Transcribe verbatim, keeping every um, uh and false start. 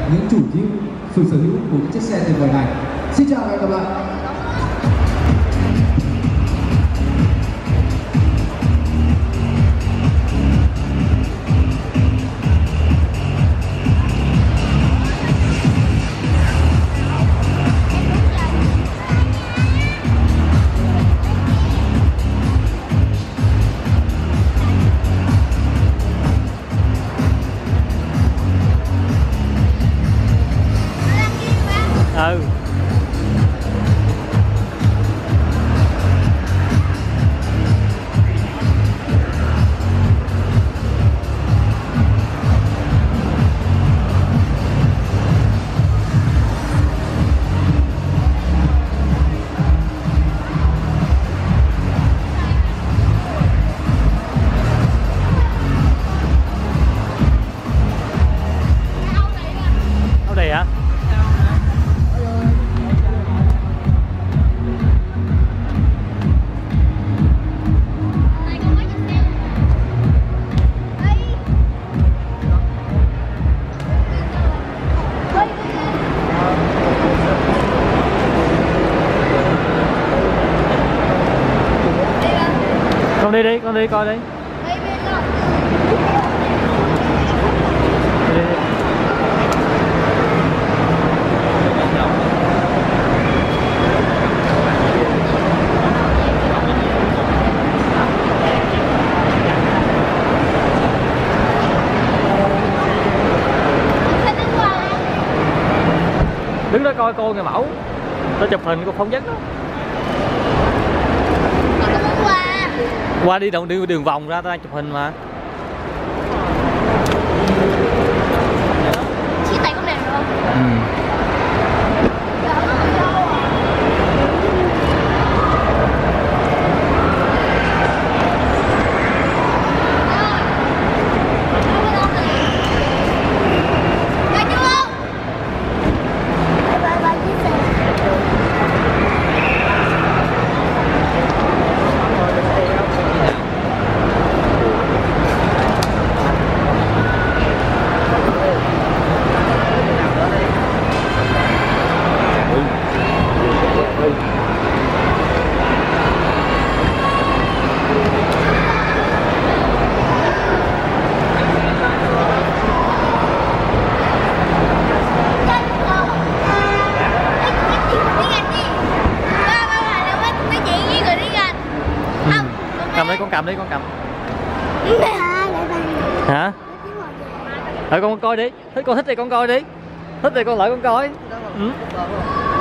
những chủ hữu, chủ sở hữu của những chiếc xe tuyệt vời này. Xin chào và hẹn gặp lại. Ừ. Đâu đây hả? Con đi đi, con đi coi đi. Đi, đi, đi. Đứng đó coi cô người mẫu, tôi chụp hình cô phóng dứt đó. Qua đi đường, đi đường vòng ra, tao đang chụp hình mà. Chia tay con đèn được không? Ừ. Cầm đi, con cầm đi, con cầm. Hả? Rồi con coi đi, thích con thích thì con coi đi, thích thì con lại con coi. Ừ.